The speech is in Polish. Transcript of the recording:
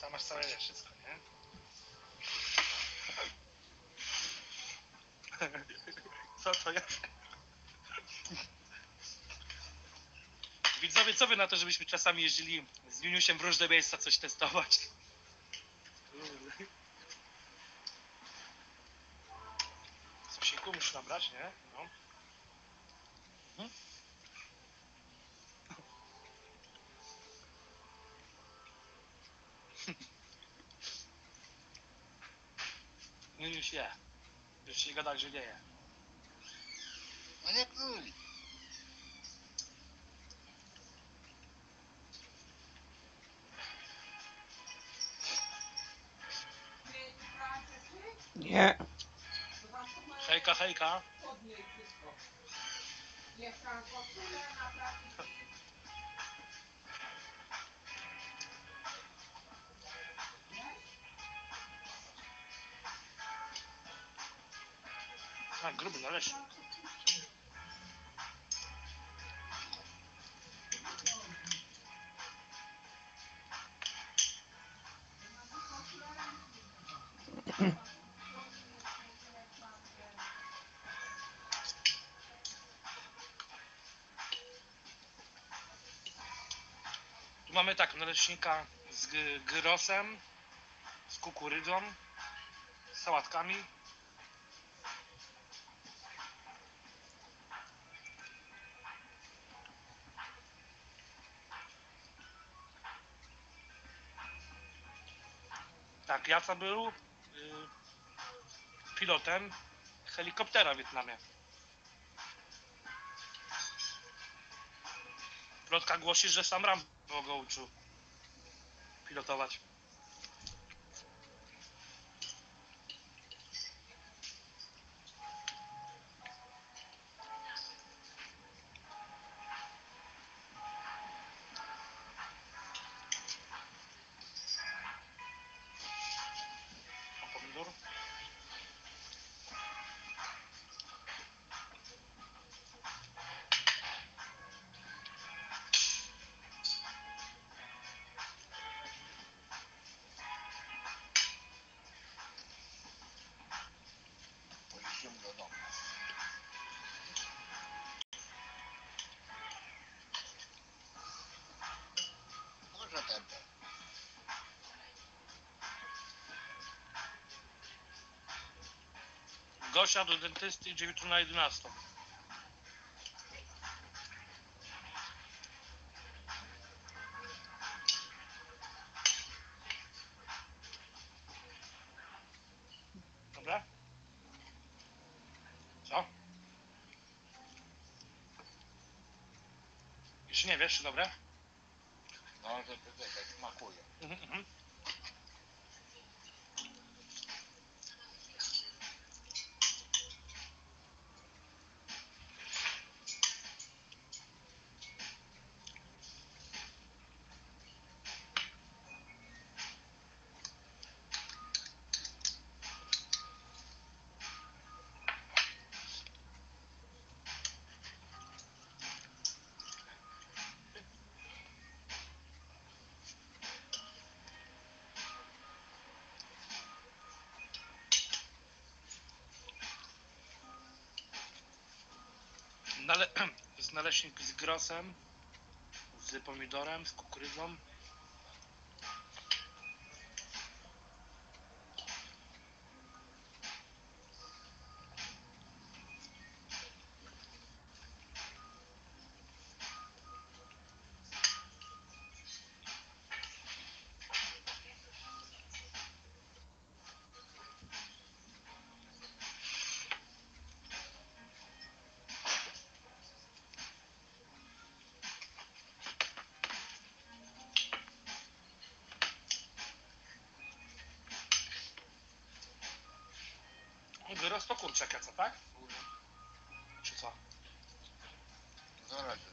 Tam masz całe wszystko, nie? Co to jest? Widzowie, co wy na to, żebyśmy czasami jeździli z Juniusiem w różne miejsca coś testować? Sosiku musisz nabrać, nie? No. Mhm. Juniuś je. Już się gada, że nie je. No nie pluj. Nie. Hejka, hejka. A, gruby naleśnik. Tu mamy tak, naleśnika z gyrosem, z kukurydzą, z sałatkami. Tak, Jaca był pilotem helikoptera w Wietnamie. Plotka głosi, że sam Rambo go uczył pilotować. A pomidor? Pojedziemy do domu. Może ten. Gosia do dentysty idzie jutro na 11. Dobra? Co? Jeszcze nie wiesz, czy dobre? No, że to tak smakuje. Mhm. Jest naleśnik z grosem, z pomidorem, z kukurydzą. Gyros to kurczak, co tak? Czy co? Zaraz.